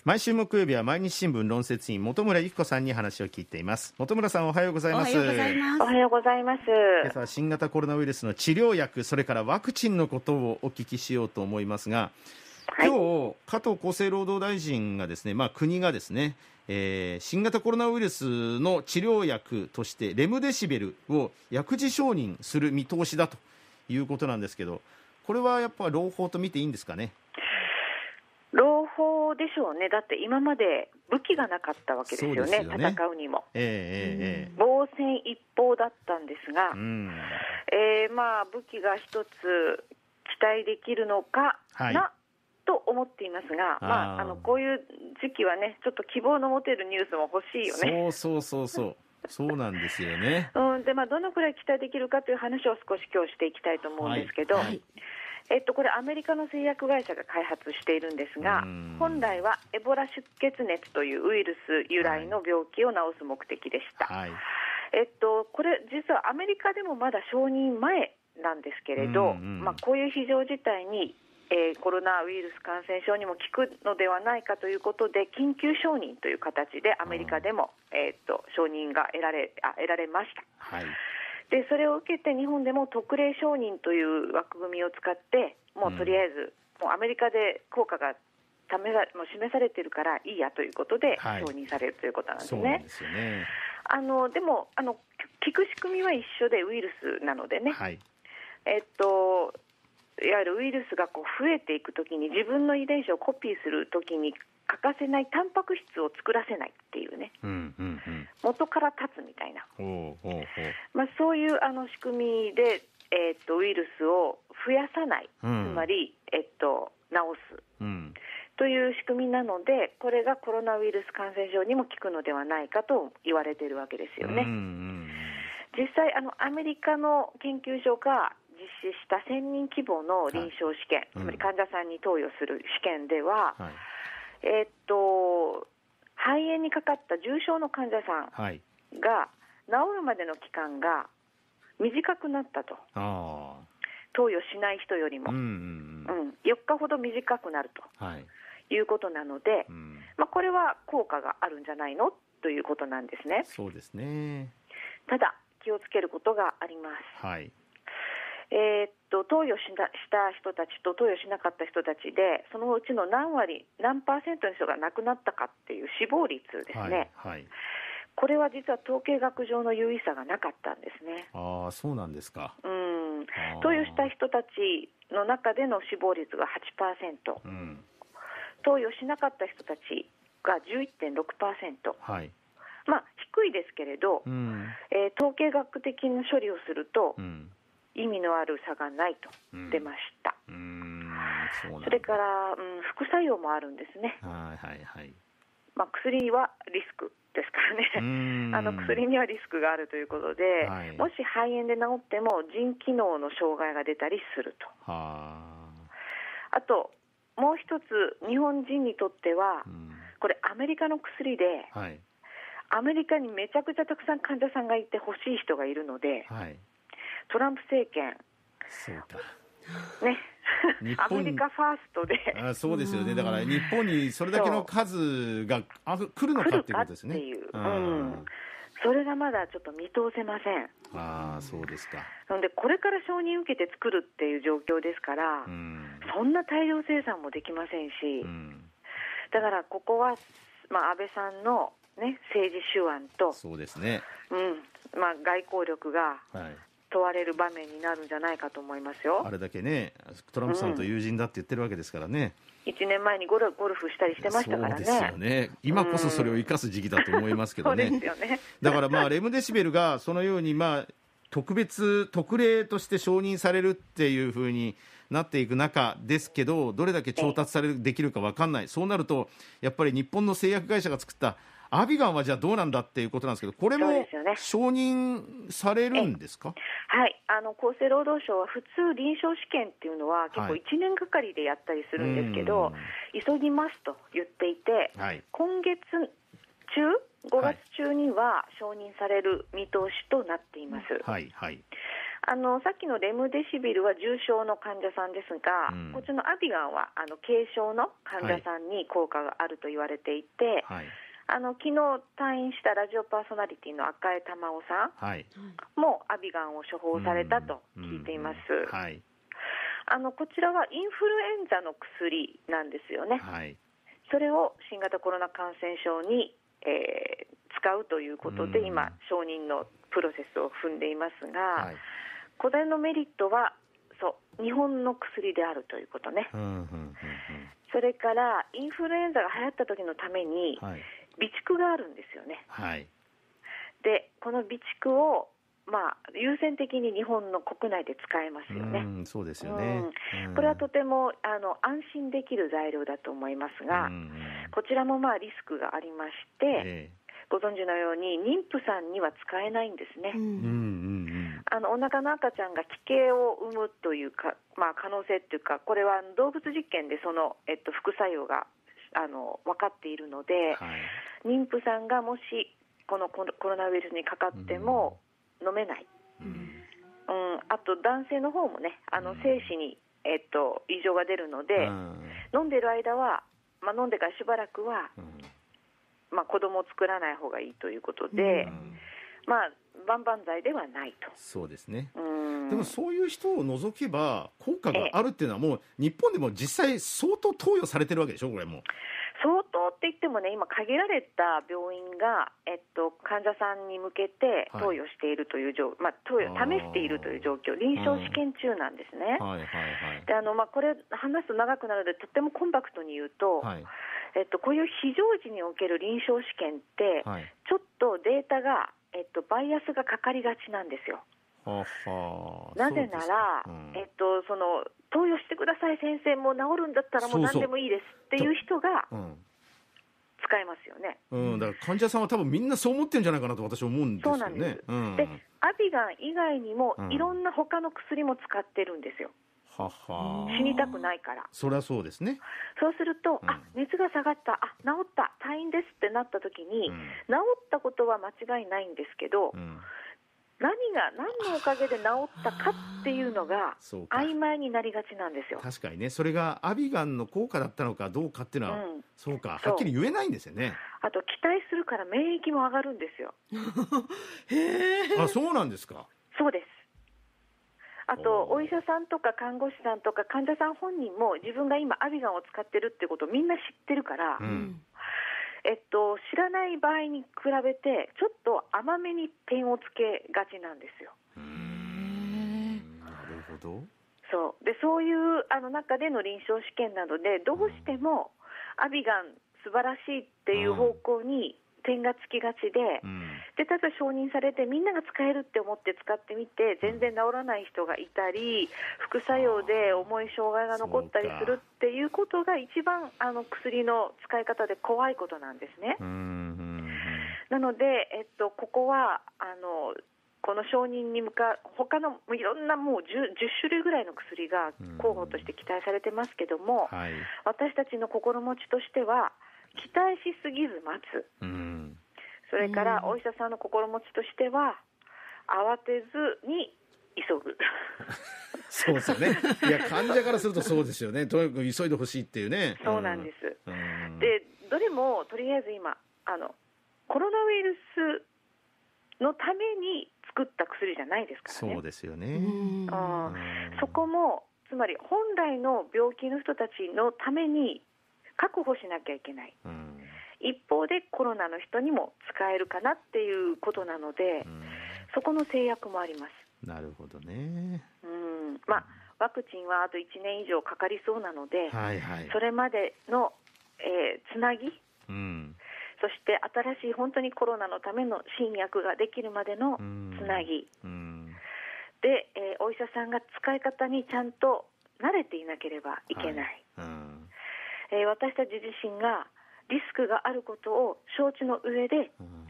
毎週木曜日は毎日新聞論説委員本村由紀子さんに話を聞いています。本村さん、おはようございます。 おはようございます。 今朝は新型コロナウイルスの治療薬、それからワクチンのことをお聞きしようと思いますが、今日加藤厚生労働大臣がですね、国がですね、新型コロナウイルスの治療薬としてレムデシベルを薬事承認する見通しだということなんですけど、これはやっぱり朗報と見ていいんですかね。 朗報でしょうね。だって今まで武器がなかったわけですよね、戦うにも、防戦一方だったんですが、武器が一つ期待できるのかな、と思っていますが、こういう時期はね、ちょっと希望の持てるニュースも欲しいよね。 そうなんですよね。 でどのくらい期待できるかという話を少し今日していきたいと思うんですけど、これアメリカの製薬会社が開発しているんですが、本来はエボラ出血熱というウイルス由来の病気を治す目的でした。これ実はアメリカでもまだ承認前なんですけれど、こういう非常事態にコロナウイルス感染症にも効くのではないかということで、緊急承認という形でアメリカでも、承認が得られました。でそれを受けて日本でも特例承認という枠組みを使って、もうとりあえず、もうアメリカで効果がもう示されているからいいやということで承認されるということなんですね。そうですよね。でも効く仕組みは一緒でウイルスなのでね、いわゆるウイルスが増えていくときに自分の遺伝子をコピーするときに欠かせないタンパク質を作らせないっていうね、元から立つみたいな、そういう仕組みで、ウイルスを増やさない、つまり、治す、という仕組みなので、これがコロナウイルス感染症にも効くのではないかと言われているわけですよね。実際アメリカの研究所が実施した1000人規模の臨床試験、つまり患者さんに投与する試験では、肺炎にかかった重症の患者さんが治るまでの期間が短くなったと、投与しない人よりも、4日ほど短くなるということなので、これは効果があるんじゃないのということなんですね。 そうですね。ただ気をつけることがあります。投与した人たちと投与しなかった人たちで、そのうちの何%の人が亡くなったかっていう死亡率ですね、これは実は統計学上の有意差がなかったんですね。 そうなんですか。 投与した人たちの中での死亡率が 8%、投与しなかった人たちが 11.6%、低いですけれど、統計学的な処理をすると、意味のある差がないと出ました。それから、副作用もあるんですね。薬はリスクですからね薬にはリスクがあるということで、もし肺炎で治っても腎機能の障害が出たりすると。あともう一つ、日本人にとっては、これアメリカの薬で、アメリカにめちゃくちゃたくさん患者さんがいて欲しい人がいるので、トランプ政権アメリカファーストでそうですよね。だから日本にそれだけの数が来るのかっていうことですね。 それがまだちょっと見通せません。 そうですか。 なのでこれから承認受けて作るっていう状況ですから、そんな大量生産もできませんし、だからここは、安倍さんの、政治手腕と、 そうですね、 外交力が問われる場面になるんじゃないかと思いますよ。 あれだけね、トランプさんと友人だって言ってるわけですからね。 1年前にゴルフしたりしてましたからね。 そうですよね。今こそそれを生かす時期だと思いますけどね。そうですよね。だからレムデシベルがそのように特例として承認されるっていう風になっていく中ですけど、どれだけ調達できるか分かんない。そうなるとやっぱり日本の製薬会社が作ったアビガンはじゃあどうなんだっていうことなんですけど、これも承認されるんですか？ 厚生労働省は普通臨床試験っていうのは結構1年がかりでやったりするんですけど、急ぎますと言っていて、今月中5月中には承認される見通しとなっています。 さっきのレムデシビルは重症の患者さんですが、こっちのアビガンは軽症の患者さんに効果があると言われていて、はい、昨日退院したラジオパーソナリティの赤江珠緒さん、はい、もアビガンを処方されたと聞いています。はい、こちらはインフルエンザの薬なんですよね。はい、それを新型コロナ感染症に、使うということで、今承認のプロセスを踏んでいますが、はい、これのメリットは日本の薬であるということね。それからインフルエンザが流行った時のために、はい、備蓄があるんですよね。はい、でこの備蓄を、優先的に日本の国内で使えますよね。 そうですよね。 これはとても安心できる材料だと思いますが、こちらもリスクがありまして、ご存知のように妊婦さんには使えないんですね。お腹の赤ちゃんが奇形を生むというか、可能性というか、これは動物実験でその、副作用が分かっているので、はい、妊婦さんがもしこのコロナウイルスにかかっても飲めない、あと男性の方もね、精子に、異常が出るので、飲んでる間は、飲んでからしばらくは、子供を作らない方がいいということで、万々歳ではないと。 そうですね。でもそういう人を除けば効果があるっていうのは、もう日本でも実際相当投与されてるわけでしょ、これも。 相当って言ってもね、今限られた病院が、患者さんに向けて投与しているという状況、投与試しているという状況、臨床試験中なんですね。でこれ話すと長くなるのでとってもコンパクトに言うと、はい、こういう非常時における臨床試験って、はい、ちょっとデータがバイアスがかかりがちなんですよ。なぜなら、その投与してください先生、もう治るんだったらもう何でもいいですっていう人が使えますよね。 だから患者さんは多分みんなそう思ってるんじゃないかなと私は思うんですよね。そうなんです。 で、アビガン以外にもいろんな他の薬も使ってるんですよ。死にたくないから。 そりゃそうですね。 そうすると、熱が下がった、治った、退院ですってなった時に、治ったことは間違いないんですけど、何のおかげで治ったかっていうのが曖昧になりがちなんですよ。 確かにね、それがアビガンの効果だったのかどうかっていうのは、そうか、はっきり言えないんですよね。 あと期待するから免疫も上がるんですよ。 そうなんですか。 そうです。あとお医者さんとか看護師さんとか患者さん本人も自分が今アビガンを使ってるってことをみんな知ってるから、知らない場合に比べてちょっと甘めに点をつけがちなんですよ。 なるほど。 そういう中での臨床試験などでどうしてもアビガン素晴らしいっていう方向に点がつきがちで、例えば承認されてみんなが使えるって思って使ってみて全然治らない人がいたり、副作用で重い障害が残ったりするっていうことが一番薬の使い方で怖いことなんですね。なので、ここはこの承認に他のいろんなもう 10種類ぐらいの薬が候補として期待されてますけども、私たちの心持ちとしては期待しすぎず待つ、それからお医者さんの心持ちとしては慌てずに急ぐそうですよね。いや、患者からするとそうですよね。とにかく急いでほしいっていうね。 そうなんです。で、どれもとりあえず今コロナウイルスのために作った薬じゃないですからね。 そうですよね。 そこもつまり本来の病気の人たちのために確保しなきゃいけない、一方でコロナの人にも使えるかなっていうことなので、そこの制約もあります。 なるほどね。 ワクチンはあと1年以上かかりそうなので、それまでの、つなぎ、そして新しい本当にコロナのための新薬ができるまでのつなぎ、で、お医者さんが使い方にちゃんと慣れていなければいけない、私たち自身がリスクがあることを承知の上で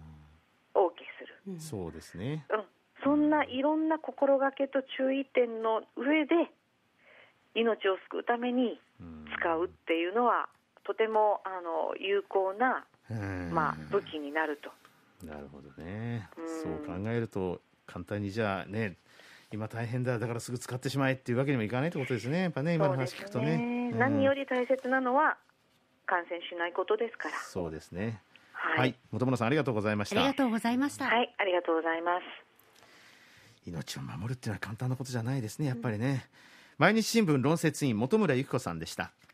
OK する、 そうですね、 そんないろんな心がけと注意点の上で命を救うために使うっていうのはとても有効な、武器になると。 なるほどね、そう考えると簡単にじゃあね、 今大変だからすぐ使ってしまえっていうわけにもいかないってことですね。やっぱね、今の話聞くとね、 何より大切なのは感染しないことですから。 そうですね。はい、本村さんありがとうございました。 ありがとうございました。 はい、ありがとうございます。 命を守るっていうのは簡単なことじゃないですね、やっぱりね。毎日新聞論説委員本村由紀子さんでした。